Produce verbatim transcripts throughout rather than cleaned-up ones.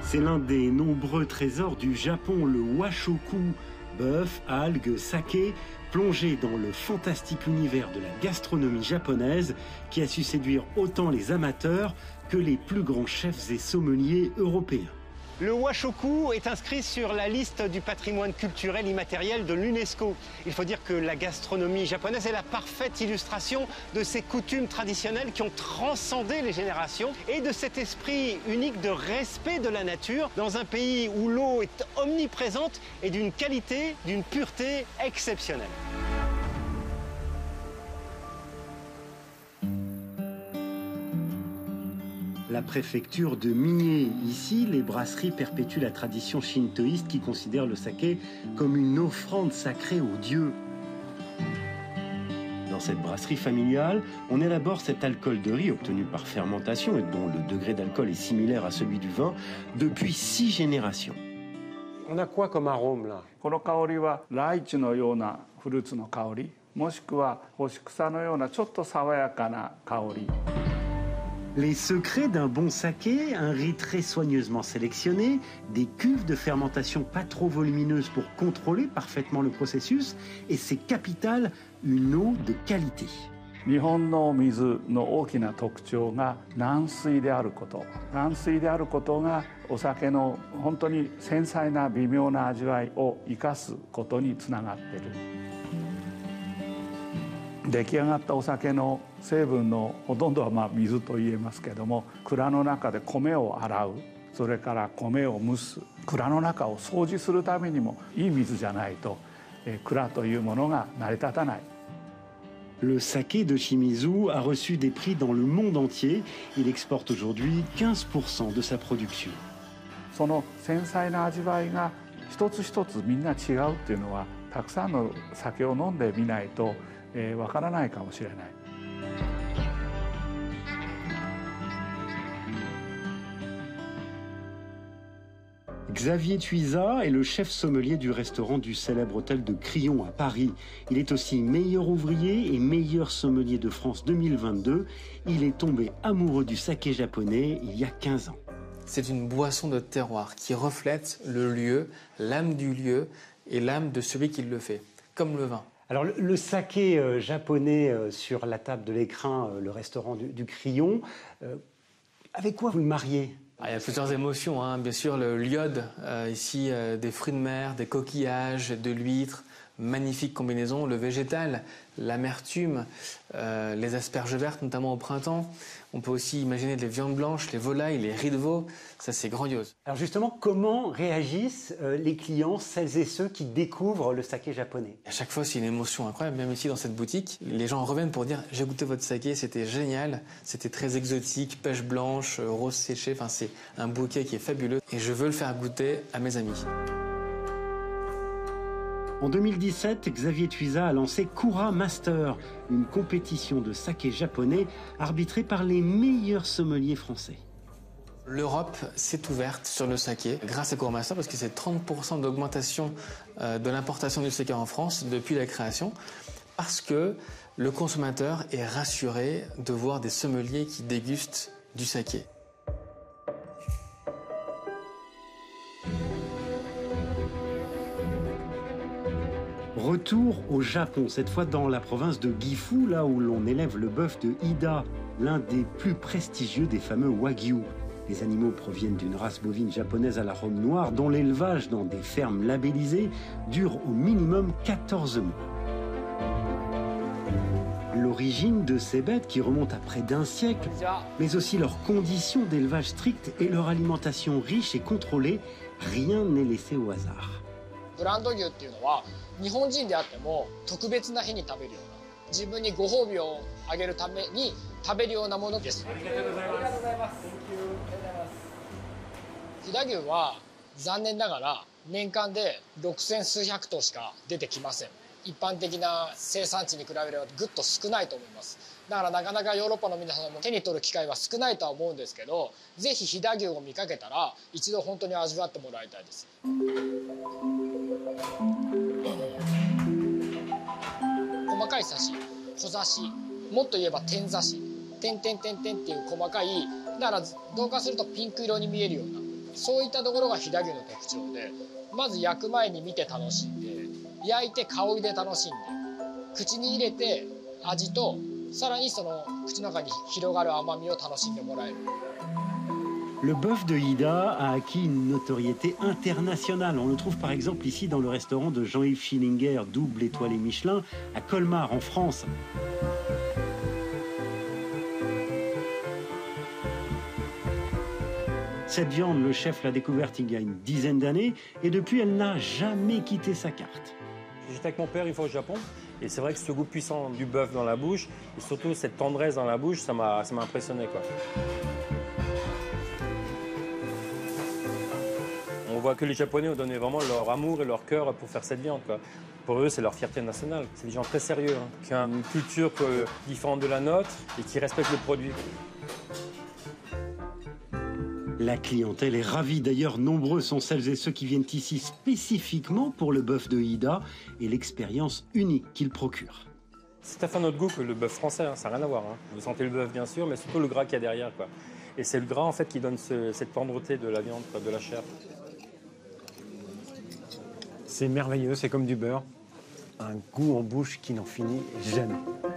C'est l'un des nombreux trésors du Japon, le washoku, bœuf, algues, saké, plongé dans le fantastique univers de la gastronomie japonaise qui a su séduire autant les amateurs que les plus grands chefs et sommeliers européens. Le washoku est inscrit sur la liste du patrimoine culturel immatériel de l'UNESCO. Il faut dire que la gastronomie japonaise est la parfaite illustration de ces coutumes traditionnelles qui ont transcendé les générations et de cet esprit unique de respect de la nature dans un pays où l'eau est omniprésente et d'une qualité, d'une pureté exceptionnelle. La préfecture de Mie. Ici, les brasseries perpétuent la tradition shintoïste qui considère le saké comme une offrande sacrée aux dieux. Dans cette brasserie familiale, on élabore cet alcool de riz obtenu par fermentation et dont le degré d'alcool est similaire à celui du vin depuis six générations. On a quoi comme arôme là? Les secrets d'un bon saké, un riz très soigneusement sélectionné, des cuves de fermentation pas trop volumineuses pour contrôler parfaitement le processus, et c'est capital, une eau de qualité. 日本の水の大きな特徴が軟水であること。軟水であることがお酒の本当に繊細な微妙な味わいを生かすことにつながっている。出来上がったお酒の成分のほとんどはまあ水と言えますけれども、蔵の中で米を洗う、それから米を蒸す、蔵の中を掃除するためにもいい水じゃないと、えー、蔵というものが成り立たない。 Le saké de Shimizu a reçu des prix dans le monde entier. Il exporte aujourd'hui quinze pour cent de sa production. その繊細な味わいが一つ一つみんな違うっていうのは、たくさんの酒を飲んでみないとえー、わからないかもしれない。 Xavier Tuisa est le chef sommelier du restaurant du célèbre hôtel de Crillon à Paris. Il est aussi meilleur ouvrier et meilleur sommelier de France deux mille vingt-deux. Il est tombé amoureux du saké japonais il y a quinze ans. C'est une boisson de terroir qui reflète le lieu, l'âme du lieu et l'âme de celui qui le fait, comme le vin. Alors le, le saké euh, japonais euh, sur la table de l'écrin, euh, le restaurant du, du Crillon, euh, avec quoi vous le mariez? Ah, il y a plusieurs émotions, hein. Bien sûr le l'iode, euh, ici euh, des fruits de mer, des coquillages, de l'huître, magnifique combinaison, le végétal, l'amertume, euh, les asperges vertes notamment au printemps. On peut aussi imaginer les viandes blanches, les volailles, les riz de veau, ça c'est grandiose. Alors justement, comment réagissent euh, les clients, celles et ceux qui découvrent le saké japonais? À chaque fois c'est une émotion incroyable, même ici dans cette boutique, les gens reviennent pour dire j'ai goûté votre saké, c'était génial, c'était très exotique, pêche blanche, rose séchée, enfin c'est un bouquet qui est fabuleux et je veux le faire goûter à mes amis. En deux mille dix-sept, Xavier Tuisa a lancé Kura Master, une compétition de saké japonais arbitrée par les meilleurs sommeliers français. L'Europe s'est ouverte sur le saké grâce à Kura Master parce que c'est trente pour cent d'augmentation de l'importation du saké en France depuis la création, parce que le consommateur est rassuré de voir des sommeliers qui dégustent du saké. Retour au Japon, cette fois dans la province de Gifu, là où l'on élève le bœuf de Ida, l'un des plus prestigieux des fameux Wagyu. Les animaux proviennent d'une race bovine japonaise à l'arôme noir, dont l'élevage dans des fermes labellisées dure au minimum quatorze mois. L'origine de ces bêtes, qui remonte à près d'un siècle, mais aussi leurs conditions d'élevage strictes et leur alimentation riche et contrôlée, rien n'est laissé au hasard. ブランド牛っていうのは日本人であっても特別な日に食べるような自分にご褒美をあげるために食べるようなものです。ありがとうございます。ありがとうございます。飛騨牛は残念ながら年間でろくせん数百頭しか出てきません。一般的な生産地に比べればぐっと少ないと思います。だからなかなかヨーロッパの皆さんも手に取る機会は少ないとは思うんですけど、ぜひ飛騨牛を見かけたら一度本当に味わってもらいたいです。細かいサシ、小刺し、もっと言えば天刺し、点点点点っていう細かい、だから同化するとピンク色に見えるようなそういったところが飛騨牛の特徴で、まず焼く前に見て楽しんで、焼いて香りで楽しんで、口に入れて味と、さらにその口の中に広がる甘みを楽しんでもらえる。 Le bœuf de Hida a acquis une notoriété internationale. On le trouve par exemple ici dans le restaurant de Jean-Yves Schillinger, double étoilé Michelin, à Colmar en France. Cette viande, le chef l'a découverte il y a une dizaine d'années et depuis, elle n'a jamais quitté sa carte. J'étais avec mon père une fois au Japon et c'est vrai que ce goût puissant du bœuf dans la bouche et surtout cette tendresse dans la bouche, ça m'a ça m'a impressionné, quoi. On voit que les Japonais ont donné vraiment leur amour et leur cœur pour faire cette viande, quoi. Pour eux, c'est leur fierté nationale. C'est des gens très sérieux, hein, qui ont une culture différente de la nôtre et qui respectent le produit. La clientèle est ravie. D'ailleurs, nombreux sont celles et ceux qui viennent ici spécifiquement pour le bœuf de Hida et l'expérience unique qu'il procure. C'est à fait notre goût que le bœuf français, hein, ça n'a rien à voir. Hein. Vous sentez le bœuf, bien sûr, mais surtout le gras qu'il y a derrière, quoi. Et c'est le gras, en fait, qui donne ce, cette tendreté de la viande, quoi, de la chair. C'est merveilleux, c'est comme du beurre. Un goût en bouche qui n'en finit jamais.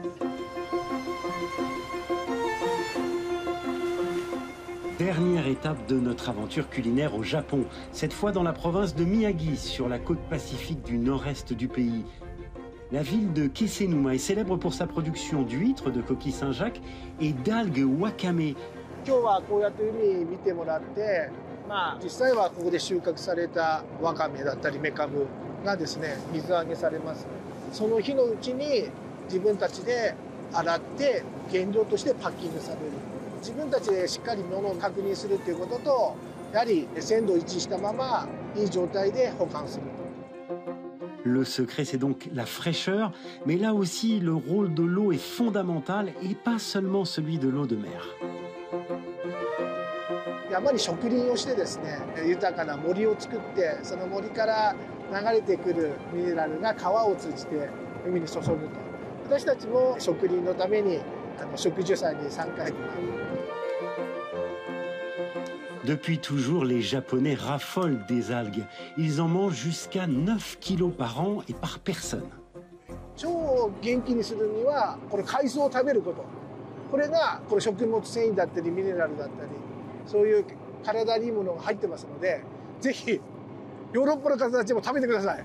Dernière étape de notre aventure culinaire au Japon, cette fois dans la province de Miyagi, sur la côte pacifique du nord-est du pays. La ville de Kisenuma est célèbre pour sa production d'huîtres, de coquilles Saint-Jacques et d'algues wakame. 今日はこうやって海見てもらって、まあ実際はここで収穫されたわかめだったりメカブがですね、水揚げされます。その日のうちに自分たちで洗って原料としてパッキングされる。自分たちでしっかり物を確認するということと、やはり鮮度を維持したままいい状態で保管すると。 Le secret, c'est donc la fraîcheur, mais là aussi, le rôle de l'eau est fondamental et pas seulement celui de l'eau de mer. 山に植林をしてですね、豊かな森を作って、その森から流れてくるミネラルが川を通じて海に注ぐと。私たちも植林のためにあの植樹祭に参加できます。 Depuis toujours, les Japonais raffolent des algues. Ils en mangent jusqu'à neuf kilos par an et par personne. 超元気にするにはこれ海藻を食べること。これがこれ食物繊維だったりミネラルだったり、そういう体にいいものが入ってますので、ぜひヨーロッパの方たちも食べてください。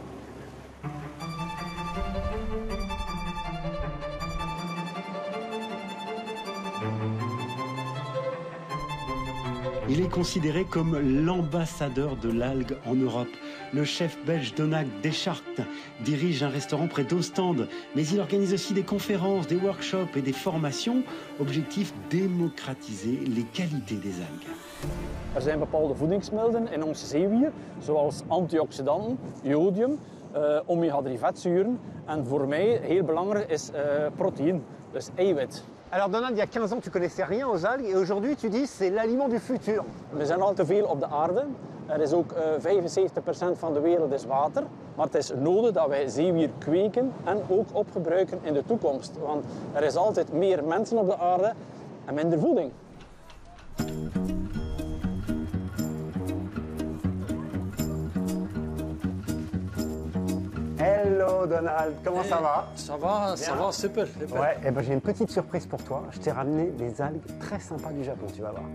Il est considéré comme l'ambassadeur de l'algue en Europe. Le chef belge Donald Deschartes dirige un restaurant près d'Ostende, mais il organise aussi des conférences, des workshops et des formations. Objectif, démocratiser les qualités des algues. Er zijn bepaalde voedingsmiddelen in onze zeewier, zoals antioxidanten, jodium, uh, omega drie vetzuren. En voor mij heel belangrijk is uh, proteïne, dus eiwit. Alors Donald, il y a quinze ans, tu connaissais rien aux algues et aujourd'hui tu dis c'est l'aliment du futur. We zijn al te veel op de aarde. Er is ook uh, vijfenzeventig procent van de wereld is water. Maar het is nodig dat wij zeewier kweken en ook opgebruiken in de toekomst. Want er is altijd meer mensen op de aarde en minder voeding. Hello Donald, comment hey, ça va? Ça va, ça va, super. super. Ouais, et ben j'ai une petite surprise pour toi. Je t'ai ramené des algues très sympas du Japon, tu vas voir.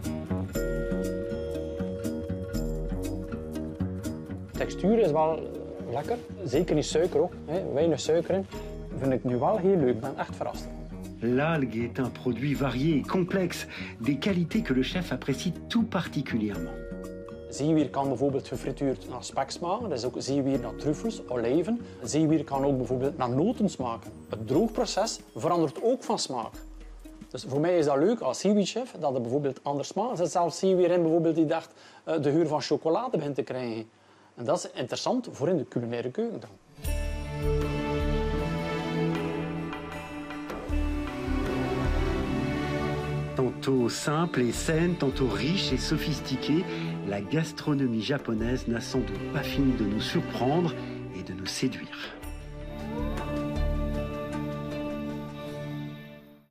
De textuur is wel lekker, zeker niet suiker ook. Hè. Weinig suiker in. Vind ik nu wel heel leuk, ik ben echt verrast. L'algue est un produit varié et complexe, des qualités que le chef apprécie tout particulièrement. Zeewier kan bijvoorbeeld gefrituurd naar spek smaken. Er is ook zeewier naar truffels, olijven. Zeewier kan ook bijvoorbeeld naar noten smaken. Het droogproces verandert ook van smaak. Dus voor mij is dat leuk als zeewierchef, dat er bijvoorbeeld anders smaakt. Er zit zelfs zeewier in bijvoorbeeld die dacht uh, de geur van chocolade begint te krijgen. En dat is interessant voor in de culinaire keuken dan. Tantôt simple et saine, tantôt riche et sophistiquée, la gastronomie japonaise n'a sans doute pas fini de nous surprendre et de nous séduire.